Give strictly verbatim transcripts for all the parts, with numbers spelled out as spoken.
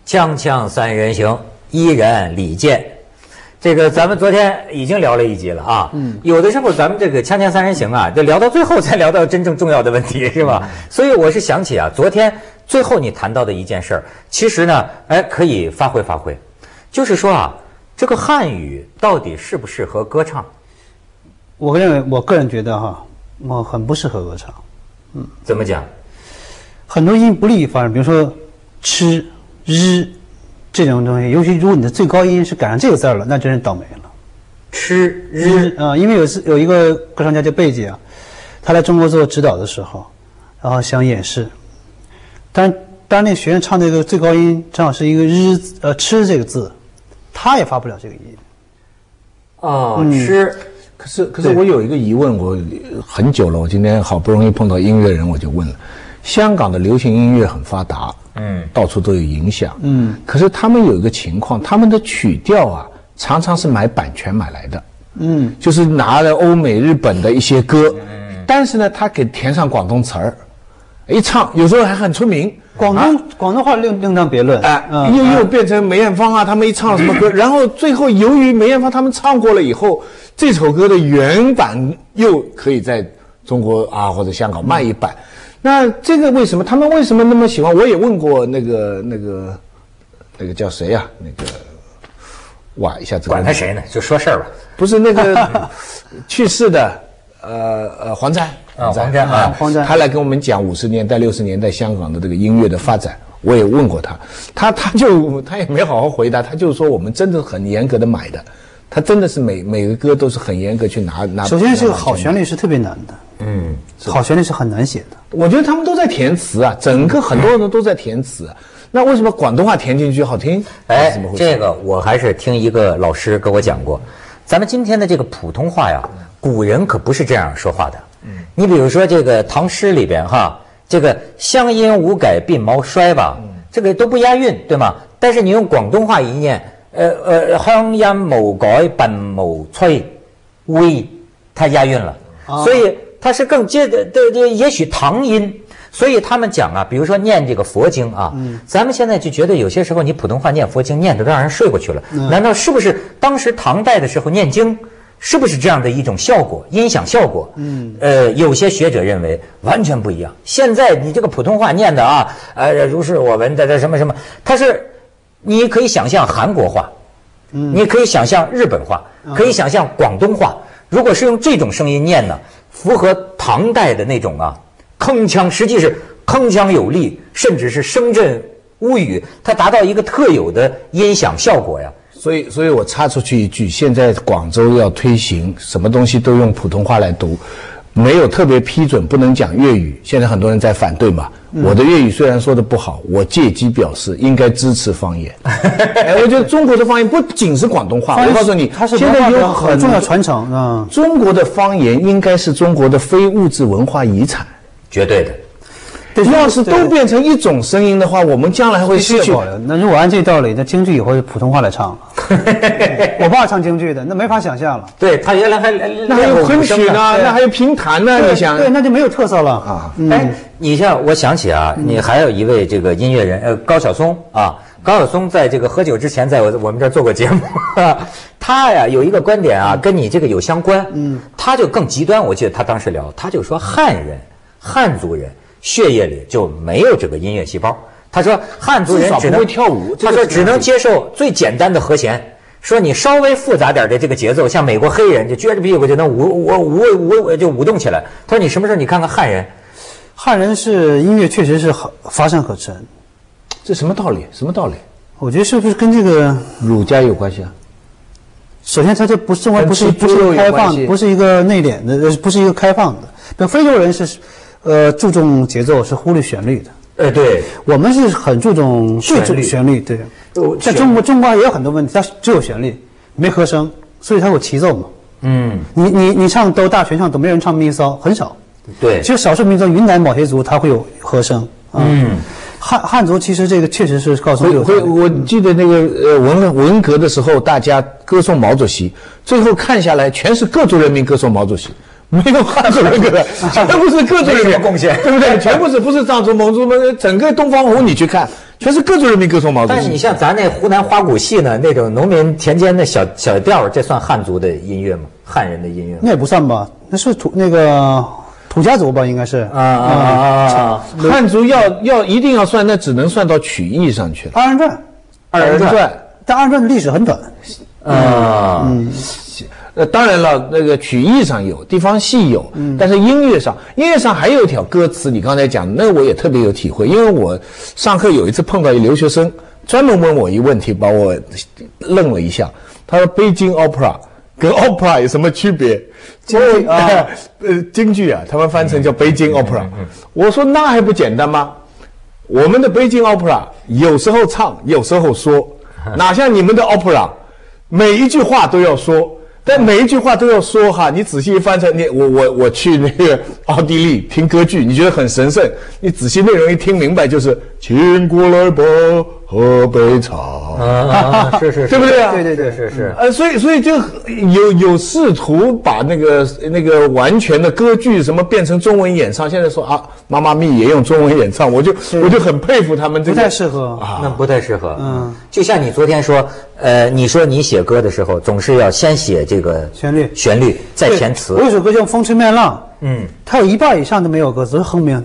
锵锵三人行，依然李健。这个咱们昨天已经聊了一集了啊，嗯，有的时候咱们这个锵锵三人行啊，就聊到最后才聊到真正重要的问题，是吧？所以我是想起啊，昨天最后你谈到的一件事儿，其实呢，哎，可以发挥发挥，就是说啊，这个汉语到底适不适合歌唱？ 我认为，我个人觉得哈，我很不适合歌唱。 嗯，怎么讲？ 很多音不利于发声，比如说吃、日这种东西，尤其如果你的最高音是赶上这个字儿了，那真是倒霉了。 吃日啊、呃，因为有次有一个歌唱家叫贝姐啊，他来中国做指导的时候，然后想演示，但当那学员唱那个最高音正好是一个日呃吃这个字，他也发不了这个音。 哦，嗯、吃。 可是，可是我有一个疑问，我很久了，我今天好不容易碰到音乐人，我就问了：香港的流行音乐很发达，嗯，到处都有影响，嗯，可是他们有一个情况，他们的曲调啊，常常是买版权买来的，嗯，就是拿了欧美、日本的一些歌，嗯，但是呢，他给填上广东词儿，一唱，有时候还很出名。 广东、啊、广东话另另当别论， 哎、呃嗯，又又变成梅艳芳啊，他们一唱什么歌，然后最后由于梅艳芳他们唱过了以后，这首歌的原版又可以在中国啊或者香港卖一版，嗯、那这个为什么他们为什么那么喜欢？我也问过那个那个那个叫谁呀、啊？那个哇，一下子管他谁呢？就说事儿吧。 不是那个去世的呃呃黄沾。 啊，黄沾啊， 黄沾，他来跟我们讲五十年代、六十年代香港的这个音乐的发展，我也问过他，他他就他也没好好回答，他就说我们真的很严格的买的，他真的是每每个歌都是很严格去拿拿。 首先，这个好旋律是特别难的，嗯，好旋律是很难写的。 我觉得他们都在填词啊，整个很多人都在填词、啊，那为什么广东话填进去好听？ 哎，怎么回事？这个我还是听一个老师跟我讲过，咱们今天的这个普通话呀，古人可不是这样说话的。嗯，你比如说这个唐诗里边哈，这个乡音无改鬓毛衰吧，嗯、这个都不押韵，对吗？但是你用广东话一念，呃呃，乡音无改鬓毛衰，微，它押韵了，啊、所以它是更接的的的，也许唐音。所以他们讲啊，比如说念这个佛经啊，嗯、咱们现在就觉得有些时候你普通话念佛经念得都让人睡过去了，嗯、难道是不是当时唐代的时候念经？是不是这样的一种效果，音响效果？嗯，呃，有些学者认为完全不一样。现在你这个普通话念的啊，呃，如是我闻的这什么什么，它是，你可以想象韩国话，嗯，你可以想象日本话，可以想象广东话。如果是用这种声音念呢，符合唐代的那种啊，铿锵，实际是铿锵有力，甚至是声震屋宇，它达到一个特有的音响效果呀。 所以，所以我插出去一句，现在广州要推行什么东西都用普通话来读，没有特别批准不能讲粤语。现在很多人在反对嘛。嗯、我的粤语虽然说的不好，我借机表示应该支持方言。哎，我觉得中国的方言不仅是广东话，我告诉你， 它是现在有很重要传承啊。 中国的方言应该是中国的非物质文化遗产， 绝对的。 要是都变成一种声音的话，我们将来会失去。 那如果按这道理，那京剧以后是普通话来唱了。我爸唱京剧的，那没法想象了。 对他原来还那还有昆曲呢，那还有评弹呢，你想？ 对，那就没有特色了啊。 嗯、哎，你像我想起啊，你还有一位这个音乐人，呃，高晓松啊。高晓松在这个喝酒之前，在我我们这儿做过节目，他呀有一个观点啊，跟你这个有相关。嗯，他就更极端，我记得他当时聊，他就说汉人、汉族人。血液里就没有这个音乐细胞。他说汉族人只能会跳舞， 他说只能接受最简单的和弦。说你稍微复杂点的这个节奏，像美国黑人就撅着屁股就能舞舞舞舞就舞动起来。他说你什么时候你看看汉人， 汉人是音乐确实是乏善可陈。 这什么道理？什么道理？ 我觉得是不是跟这个儒家有关系啊？ 首先，它这不是生活不是不是开放，不是一个内敛的，不是一个开放的。比如非洲人是。呃，注重节奏是忽略旋律的。 呃，对， 我们是很注重最重旋律，对。在中国，中国也有很多问题，它只有旋律，没和声，所以它有齐奏嘛。嗯，你你你唱都大全唱都没人唱咪骚，很少。 对， 其实少数民族，云南某些族它会有和声。啊、嗯，汉汉族其实这个确实是告诉我， 会我记得那个呃文文革的时候，大家歌颂毛主席，最后看下来全是各族人民歌颂毛主席。没有汉族人歌的，全部是各族人民贡献， 对不对？全部是不是藏族、蒙族们，整个东方红你去看， 全是各族人民歌颂毛主席。 但是你像咱那湖南花鼓戏呢，那种农民田间的小小调，这算汉族的音乐吗？汉人的音乐吗？ 那也不算吧，那是土那个土家族吧，应该是啊啊啊啊！ 汉族要要一定要算，那只能算到曲艺上去了。 二人转， 二人转， 但二人转的历史很短。 啊， 嗯。 呃，当然了，那个曲艺上有，地方戏有，嗯，但是音乐上，音乐上还有一条歌词，你刚才讲，那我也特别有体会，因为我上课有一次碰到一留学生，专门问我一个问题，把我愣了一下。他说北京 opera 跟 opera 有什么区别？ 京剧啊， 呃，京剧啊，他们翻成叫北京 opera。我说那还不简单吗？我们的北京 opera 有时候唱，有时候说，哪像你们的 opera， 每一句话都要说。但每一句话都要说哈，你仔细一翻成，你我我我去那个奥地利听歌剧，你觉得很神圣，你仔细内容一听明白，就是请过来吧，喝杯茶， 啊，是是， 对不对啊？ 对对对， 是是。 呃，所以所以就有有试图把那个那个完全的歌剧什么变成中文演唱，现在说啊，妈妈咪也用中文演唱，我就我就很佩服他们这个， 不太适合啊，那不太适合。嗯，就像你昨天说，呃，你说你写歌的时候总是要先写这个旋律， 旋律再填词。 我有首歌叫《风吹麦浪》，嗯，它有一半以上都没有歌词，是哼鸣。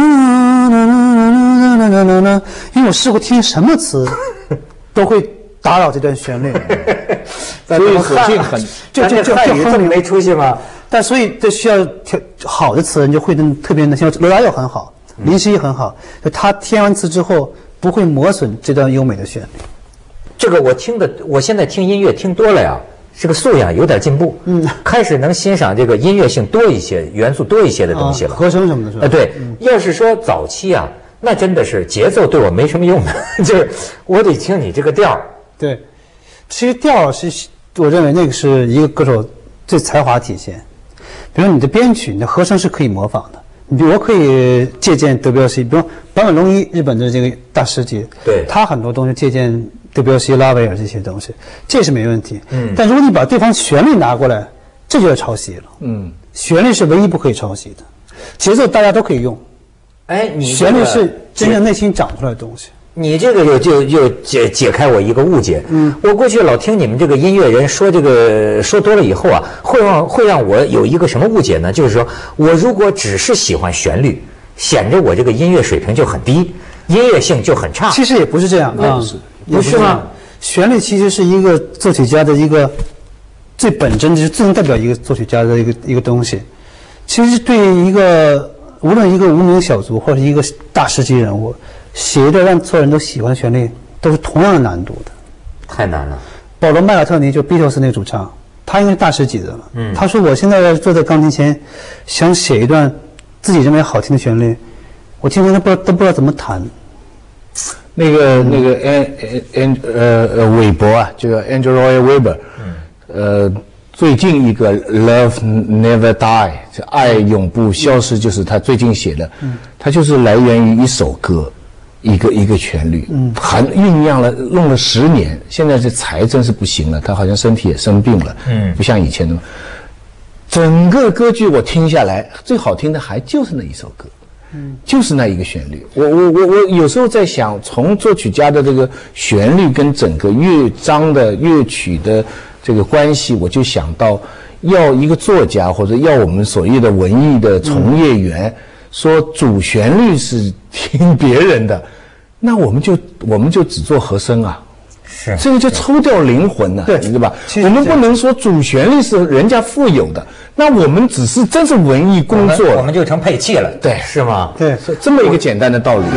因为我试过听什么词，都会打扰这段旋律， 所以索性很就就就就这么没出息吗？ 但所以这需要好的词人就会特别能，像罗大佑很好，林夕很好，就他填完词之后不会磨损这段优美的旋律。 这个我听的，我现在听音乐听多了呀，这个素养有点进步，嗯，开始能欣赏这个音乐性多一些、元素多一些的东西了， 啊、和声什么的是吧？ 啊，对，嗯、要是说早期啊，那真的是节奏对我没什么用的，就是我得听你这个调。 对，其实调是我认为那个是一个歌手最才华体现。比如你的编曲、你的和声是可以模仿的。你比如我可以借鉴德彪西，比如坂本龙一，日本的这个大师级， 对， 他很多东西借鉴德彪西、拉威尔这些东西，这是没问题。嗯，但如果你把对方旋律拿过来，这就要抄袭了。嗯，旋律是唯一不可以抄袭的，节奏大家都可以用。 哎，你、这个、 旋律是真正内心长出来的东西。 你这个就就就解解开我一个误解。嗯，我过去老听你们这个音乐人说这个说多了以后啊，会让会让我有一个什么误解呢？就是说我如果只是喜欢旋律，显着我这个音乐水平就很低，音乐性就很差。 其实也不是这样啊， 是不是吗？ 旋律其实是一个作曲家的一个最本真，就是最能代表一个作曲家的一个一个东西。其实对于一个无论一个无名小卒或者一个大师级人物，写一段让所有人都喜欢的旋律，都是同样的难度的。 太难了。 保罗·麦卡特尼就 Beatles 那个主唱，他应该是大师级的了。嗯，他说我现在要坐在钢琴前，想写一段自己认为好听的旋律，我听完都不知道都不知道怎么弹。 那个那个安安呃呃韦伯啊，这个 Andrew Lloyd Webber，嗯，呃，最近一个 Love Never Die， 这爱永不消失，就是他最近写的，嗯，他就是来源于一首歌，一个一个旋律，嗯，还酝酿了弄了十年，现在这财真是不行了，他好像身体也生病了，嗯，不像以前那么。整个歌剧我听下来，最好听的还就是那一首歌。嗯，就是那一个旋律。我我我我有时候在想，从作曲家的这个旋律跟整个乐章的乐曲的这个关系，我就想到，要一个作家或者要我们所谓的文艺的从业员、嗯、说主旋律是听别人的，那我们就我们就只做和声啊。 是， 这个就抽掉灵魂了，对对吧？我们不能说主旋律是人家富有的，那我们只是真是文艺工作， 我们就成配器了， 对， 是吗？ 对， 是这么一个简单的道理。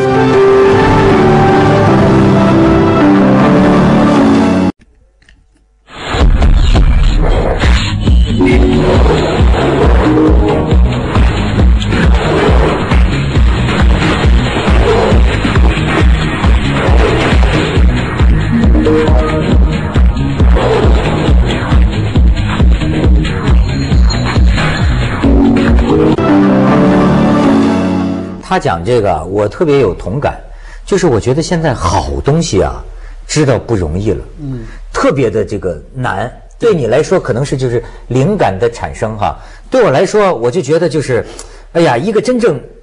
他讲这个我特别有同感，就是我觉得现在好东西啊知道不容易了，嗯，特别的这个难。对你来说可能是就是灵感的产生哈，对我来说我就觉得就是，哎呀，一个真正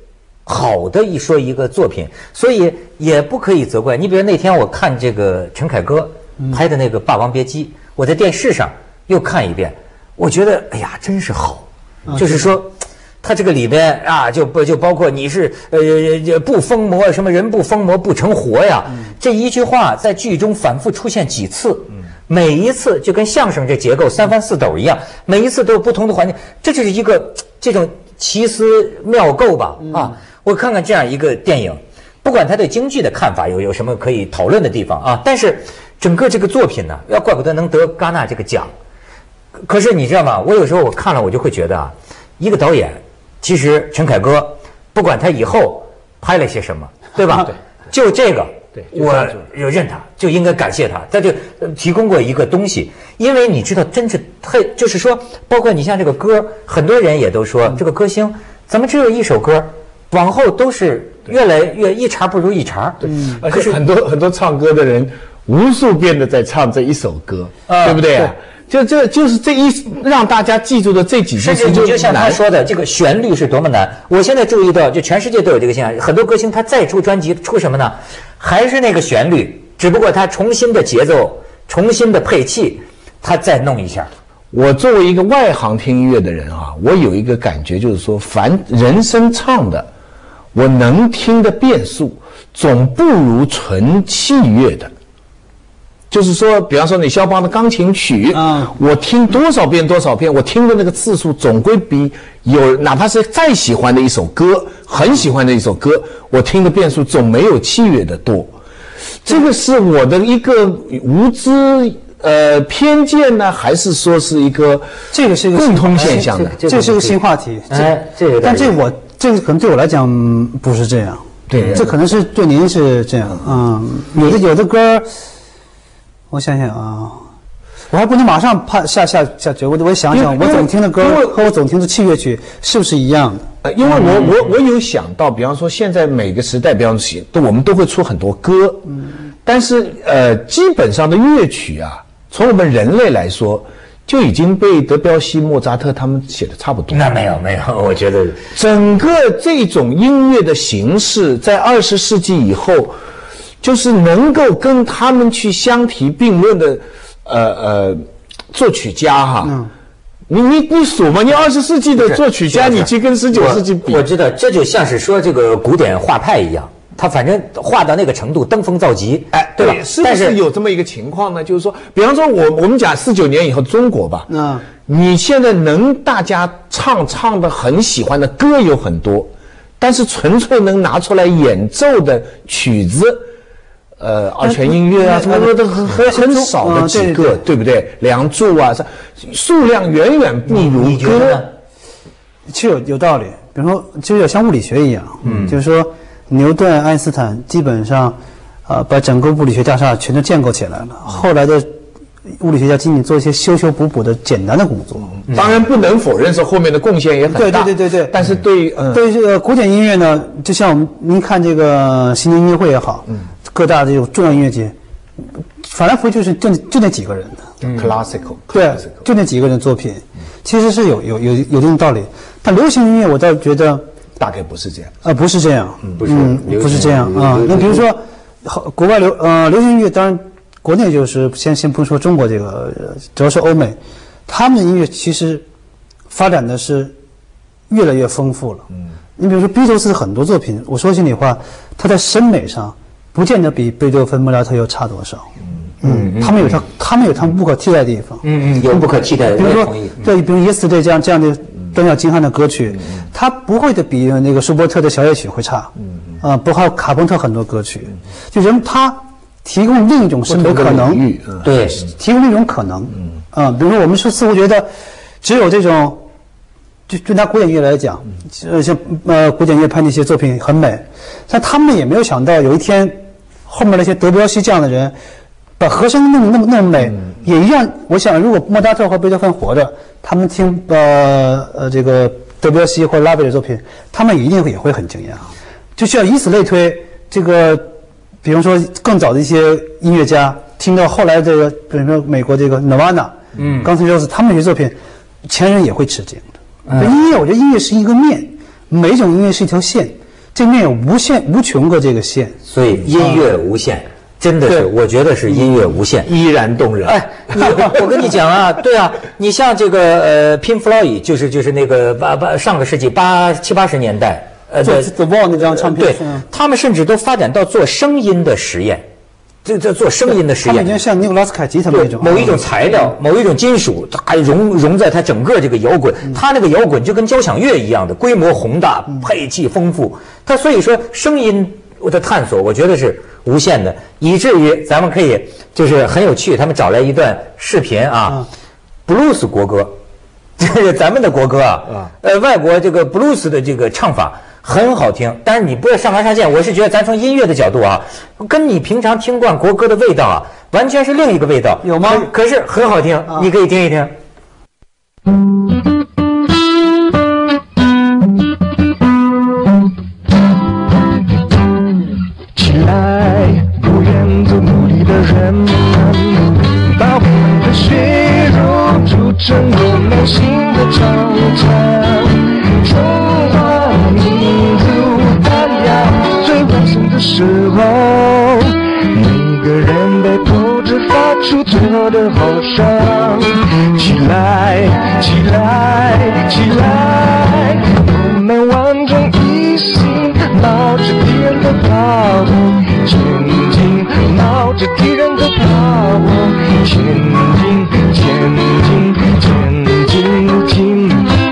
好的一说一个作品，所以也不可以责怪。你比如那天我看这个陈凯歌拍的那个《霸王别姬》，我在电视上又看一遍，我觉得哎呀，真是好，就是说。他这个里边啊，就不就包括你是呃不疯魔什么人不疯魔不成活呀，嗯、这一句话在剧中反复出现几次，嗯、每一次就跟相声这结构三翻四抖一样，每一次都有不同的环境，这就是一个这种奇思妙构吧、嗯、啊！我看看这样一个电影，不管他对京剧的看法有有什么可以讨论的地方啊，但是整个这个作品呢，要怪不得能得戛纳这个奖。可是你知道吗？我有时候我看了我就会觉得啊，一个导演。其实陈凯歌，不管他以后拍了些什么，对吧？对，就这个，对，我就认他，就应该感谢他，他就提供过一个东西。因为你知道，真是太，就是说，包括你像这个歌，很多人也都说、嗯、这个歌星怎么只有一首歌，往后都是越来越一茬不如一茬。 对，嗯、而且很多很多唱歌的人，无数遍的在唱这一首歌，啊、对不对啊？就这就是这一让大家记住的这几句， 甚至你就像他说的，这个旋律是多么难。我现在注意到，就全世界都有这个现象，很多歌星他再出专辑出什么呢？还是那个旋律，只不过他重新的节奏、重新的配器，他再弄一下。 我作为一个外行听音乐的人啊，我有一个感觉，就是说，凡人声唱的，我能听的变数，总不如纯器乐的。就是说，比方说你肖邦的钢琴曲，嗯，我听多少遍多少遍，我听的那个次数总归比有哪怕是再喜欢的一首歌，很喜欢的一首歌，我听的遍数总没有器乐的多。这个是我的一个无知呃偏见呢，还是说是一个这个是一个共通现象的？ 这这是个新话题。 哎，这个但这我这个可能对我来讲不是这样。 对， 这可能是对您是这样。嗯，有的有的歌。我想想啊，我还不能马上判下下下决，我我得想想，我总听的歌和我总听的器乐曲是不是一样的？ 呃，因为我我我有想到，比方说现在每个时代，比方说都我们都会出很多歌，嗯，但是呃，基本上的乐曲啊，从我们人类来说，就已经被德彪西、莫扎特他们写的差不多。 那没有没有，我觉得整个这种音乐的形式，在二十世纪以后。就是能够跟他们去相提并论的，呃呃，作曲家哈，嗯、你你你数嘛？你二十世纪的作曲家，你去跟十九世纪比， 我知道，这就像是说这个古典画派一样，他反正画到那个程度，登峰造极， 哎，对吧？是不是有这么一个情况呢？就是说，比方说我我们讲四九年以后中国吧，嗯，你现在能大家唱唱的很喜欢的歌有很多，但是纯粹能拿出来演奏的曲子。呃，二泉映月啊，什么的很很很少的几个，嗯、对不对？梁祝啊，数量远远不如歌。 其实有有道理，比如说，就有点像物理学一样，嗯，就是说，牛顿、爱因斯坦基本上，呃，把整个物理学大厦全都建构起来了。后来的物理学家仅仅做一些修修补补的简单的工作。 嗯、当然不能否认说后面的贡献也很大。 对对对对对。 但是对于、嗯、 对于这个古典音乐呢，就像我们您看这个新年音乐会也好，嗯。各大的这种重要音乐节，反来覆去就是就就那几个人的、 嗯、，classical， 对，就那几个人的作品，其实是有有有有一定道理。但流行音乐，我倒觉得大概不是这样， 呃，不是这样， 嗯，不是， 嗯，不是这样啊。那比如说，国外流呃流行音乐，当然国内就是先先不说中国这个，主要是欧美，他们的音乐其实发展的是越来越丰富了。嗯，你比如说披头士很多作品，我说心里话，他在审美上。不见得比贝多芬、莫扎特又差多少，嗯嗯，他们有他，他们有他们不可替代的地方， 嗯嗯，有不可替代的， 比如说，对，比如《Yesterday》这样这样的端要精悍的歌曲，它不会的比那个舒伯特的小夜曲会差，嗯啊，包括卡朋特很多歌曲，就人他提供另一种审美可能，对，提供另一种可能，嗯啊，比如说我们是似乎觉得只有这种。就就拿古典乐来讲，呃，像呃古典乐派那些作品很美，但他们也没有想到有一天，后面那些德彪西这样的人，把和声弄那么那么美，嗯、也一样。我想，如果莫扎特和贝多芬活着，他们听呃呃这个德彪西或拉贝的作品，他们一定也会很惊讶。就需要以此类推，这个，比方说更早的一些音乐家，听到后来这个，比如说美国这个 Nirvana， 嗯，刚才就是他们这些作品，前人也会吃惊。音乐，我觉得音乐是一个面，每一种音乐是一条线， 这里面有无限无穷个这个线， 所以音乐无限。真的是，我觉得是音乐无限， 依然动人。 哎，你我跟你讲啊，对啊，你像这个呃，Pink Floyd，就是就是那个八八上个世纪八七八十年代，呃， 做 The Wall 那张唱片， 对，他们甚至都发展到做声音的实验，这这做声音的实验， 他们已经像尼古拉斯凯奇他们那种某一种材料、某一种金属，它融融在它整个这个摇滚，它那个摇滚就跟交响乐一样的规模宏大、配器丰富，它所以说声音的探索，我觉得是无限的，以至于咱们可以就是很有趣，他们找来一段视频啊，布鲁斯国歌，这个咱们的国歌啊，呃，外国这个布鲁斯的这个唱法很好听，但是你不要上纲上线，我是觉得咱从音乐的角度啊，跟你平常听惯国歌的味道啊，完全是另一个味道， 有吗？ 可, 可是很好听，你可以听一听。 不愿做奴隶的人们，把我们的血肉筑成我们新的长城。中华民族大洋最完整的时候，每个人被迫着发出最后的吼声。起来，起来，起来，我们万众一心，冒着敌人的炮火前进，冒着敌人的炮火前进，前进，前进，进。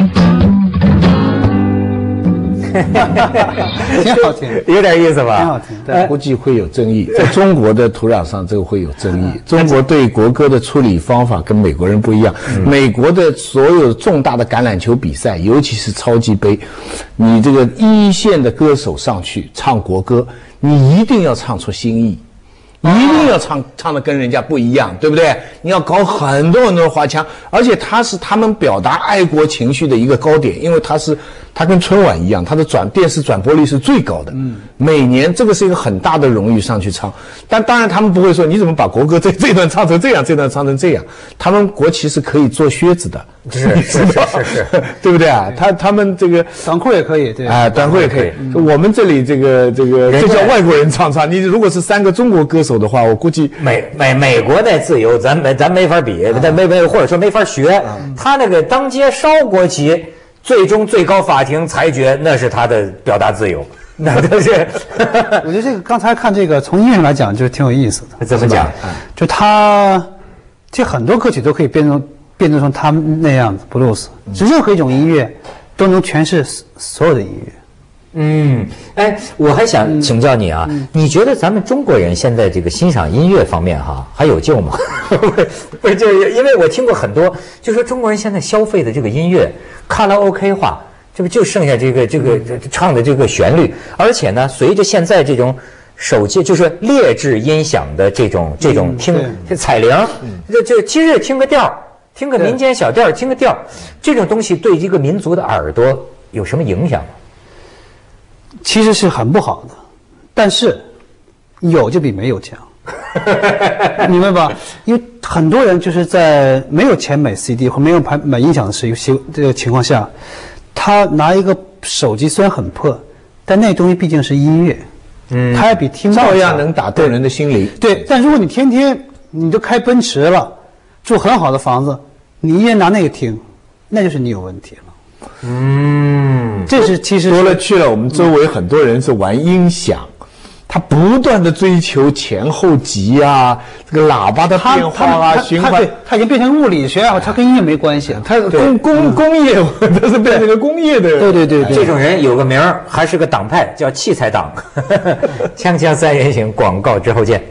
挺好听， 有点意思吧？ 挺好听， 但估计会有争议，在中国的土壤上，这个会有争议。中国对国歌的处理方法跟美国人不一样。美国的所有重大的橄榄球比赛，尤其是超级杯，你这个一线的歌手上去唱国歌，你一定要唱出新意。一定要唱唱的跟人家不一样，对不对？你要搞很多很多的花腔，而且它是他们表达爱国情绪的一个高点，因为它是它跟春晚一样，它的转电视转播率是最高的。嗯，每年这个是一个很大的荣誉上去唱，但当然他们不会说你怎么把国歌这这段唱成这样，这段唱成这样，他们国旗是可以做靴子的， 是是是是是， 对不对啊？他他们这个短裤也可以，对， 啊，短裤也可以。我们这里这个这个这叫外国人唱唱，你如果是三个中国歌手的话，我估计美美美国那自由，咱没咱没法比，咱没没或者说没法学。他那个当街烧国旗，最终最高法庭裁决那是他的表达自由，那都是。 我觉得这个刚才看这个从音乐上来讲，就是挺有意思的。 怎么讲？ 就他其实很多歌曲都可以变成变成成他们那样子，布鲁斯，任何一种音乐都能诠释所有的音乐。 嗯，哎，我还想请教你啊，嗯、你觉得咱们中国人现在这个欣赏音乐方面哈还有救吗？不是，就是因为我听过很多，就说中国人现在消费的这个音乐卡拉 OK 化，这不就剩下这个这个唱的这个旋律，而且呢，随着现在这种手机就是劣质音响的这种这种听、嗯、彩铃，就就今日听个调，听个民间小调，听个调，这种东西对一个民族的耳朵有什么影响吗？ 其实是很不好的，但是有就比没有强，明白吧？因为很多人就是在没有钱买 C D 或没有买买音响的时这个情况下，他拿一个手机虽然很破，但那东西毕竟是音乐，嗯，它也比听照样能打动人的心灵。 对，但如果你天天你都开奔驰了，住很好的房子，你依然拿那个听，那就是你有问题了。嗯，这是其实多了去了。我们周围很多人是玩音响，他不断的追求前后级啊，这个喇叭的变化啊，循环， 他已经变成物理学啊，他跟音乐没关系， 他工工工业都是变成个工业的。 对对对对， 这种人有个名儿，还是个党派，叫器材党。锵锵三人行，广告之后见。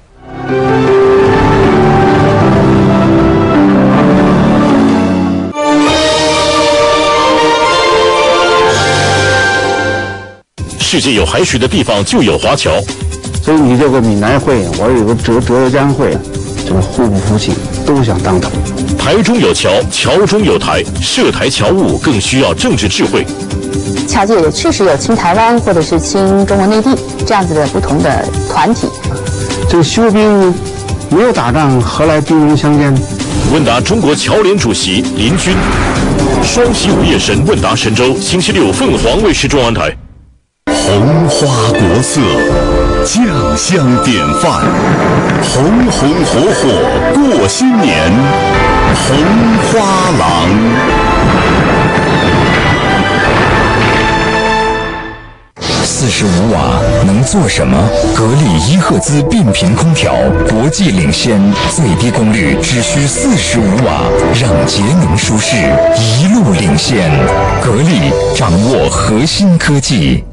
世界有海水的地方就有华侨， 所以你这个闽南会，我有个浙浙江会，这个互不服气，都想当头。 台中有侨，侨中有台，涉台侨务更需要政治智慧。 侨界也确实有亲台湾或者是亲中国内地这样子的不同的团体。 这个休兵没有打仗，何来兵戎相见？ 问答中国侨联主席林军，双喜午夜神问答神州，星期六凤凰卫视中央台。 红花国色，酱香典范，红红火火过新年，红花郎。 四十五瓦能做什么？格力伊赫兹变频空调，国际领先，最低功率只需四十五瓦，让节能舒适一路领先。格力掌握核心科技。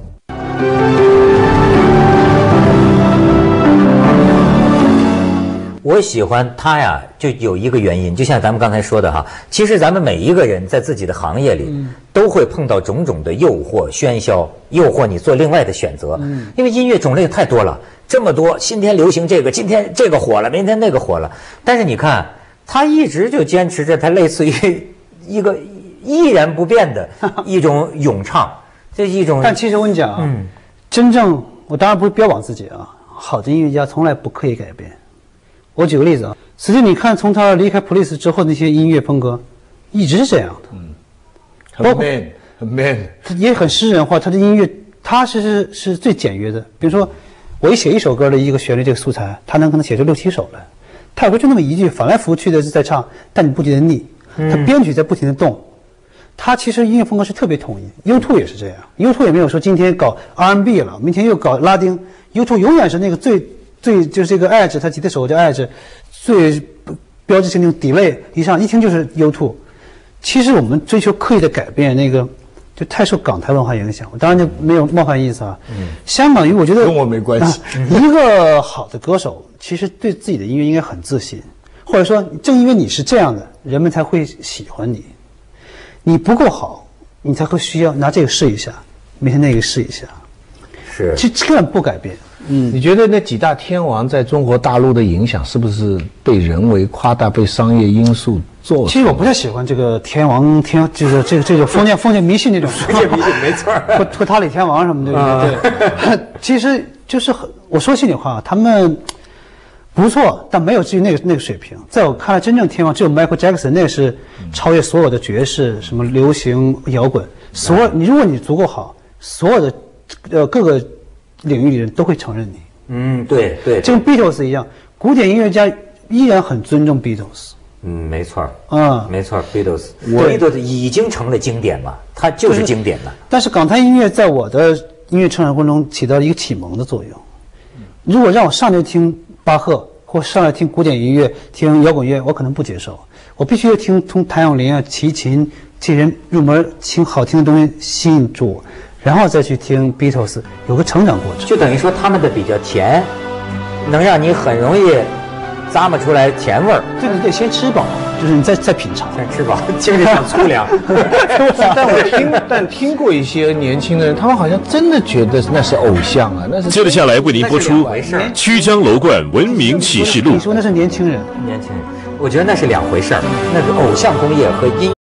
我喜欢他呀，就有一个原因，就像咱们刚才说的哈，其实咱们每一个人在自己的行业里，嗯、都会碰到种种的诱惑、喧嚣，诱惑你做另外的选择。嗯、因为音乐种类太多了，这么多，今天流行这个，今天这个火了，明天那个火了。但是你看，他一直就坚持着他类似于一个依然不变的一种咏唱，这一种。 但其实我跟你讲啊，嗯、真正我当然不是标榜自己啊，好的音乐家从来不刻意改变。我举个例子啊，实际你看，从他离开 Police 之后，那些音乐风格一直是这样的，嗯， 很 man， 很 man， 也很诗人化。他的音乐，他是是是最简约的。比如说，我一写一首歌的一个旋律，这个素材，他能可能写出六七首来。他有时候就那么一句，反来覆去的在唱，但你不觉得腻。他编曲在不停的动，他其实音乐风格是特别统一。U 二 也是这样 ，U 二 也没有说今天搞 R and B 了，明天又搞拉丁。U 二 永远是那个最。最就是这个 edge， 他吉他手叫 edge， 最标志性那种 delay 一上一听就是 U 二。其实我们追求刻意的改变，那个就太受港台文化影响。我当然就没有冒犯意思啊。嗯、香港，因为我觉得跟我没关系、 啊。一个好的歌手，其实对自己的音乐应该很自信，或者说正因为你是这样的，人们才会喜欢你。你不够好，你才会需要拿这个试一下，明天那个试一下。 是， 其实根本不改变。 嗯，你觉得那几大天王在中国大陆的影响是不是被人为夸大、被商业因素做？ 其实我不太喜欢这个天王天，就是这个这种封建封建迷信那种。 封建迷信没错。 托托塔李天王什么的，对对对。其实就是很，我说心里话，他们不错，但没有至于那个那个水平。在我看来，真正天王只有 Michael Jackson， 那是超越所有的爵士、什么流行、摇滚。所有你，如果你足够好，所有的呃各个领域里人都会承认你。 嗯，对对， 就跟 Beatles 一样，古典音乐家依然很尊重 Beatles。 嗯，没错， 嗯， 没错 ，Beatles，Beatles 已经成了经典了，它就是经典的。 但是港台音乐在我的音乐成长过程中起到了一个启蒙的作用。如果让我上来听巴赫，或上来听古典音乐、听摇滚乐，我可能不接受。我必须要听从谭咏麟啊、齐秦这人入门，听好听的东西吸引住我。然后再去听 Beatles， 有个成长过程， 就等于说他们的比较甜，能让你很容易咂摸出来甜味儿。 对，你得先吃饱，就是你再再品尝。 先吃饱，精神上粗粮。 但我听，但听过一些年轻人，他们好像真的觉得那是偶像啊，那是。 接着下来为您播出《曲江楼冠文明启示录》。 你说那是年轻人， 年轻人，我觉得那是两回事儿。那个偶像工业和音。